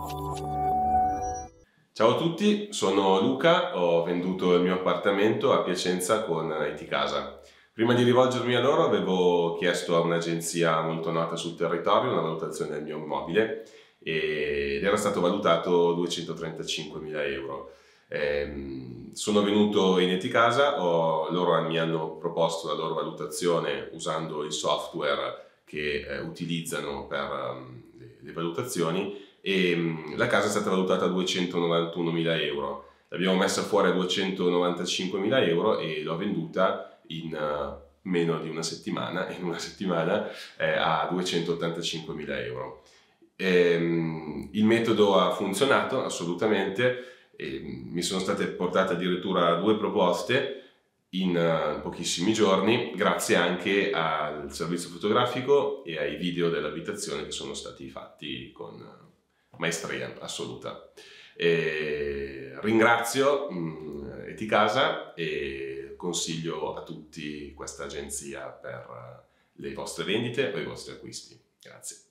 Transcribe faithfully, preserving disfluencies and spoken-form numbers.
Ciao a tutti, sono Luca, ho venduto il mio appartamento a Piacenza con Eticasa. Prima di rivolgermi a loro avevo chiesto a un'agenzia molto nota sul territorio una valutazione del mio immobile ed era stato valutato duecentotrentacinquemila euro. Eh, sono venuto in Eticasa, ho, loro mi hanno proposto la loro valutazione usando il software che eh, utilizzano per um, le, le valutazioni e um, la casa è stata valutata a duecentonovantunomila euro. L'abbiamo messa fuori a duecentonovantacinquemila euro e l'ho venduta in uh, meno di una settimana, in una settimana eh, a duecentottantacinquemila euro. E, um, il metodo ha funzionato assolutamente. E mi sono state portate addirittura due proposte in uh, pochissimi giorni, grazie anche al servizio fotografico e ai video dell'abitazione che sono stati fatti con uh, maestria assoluta. E ringrazio um, Eticasa e consiglio a tutti questa agenzia per uh, le vostre vendite o i vostri acquisti. Grazie.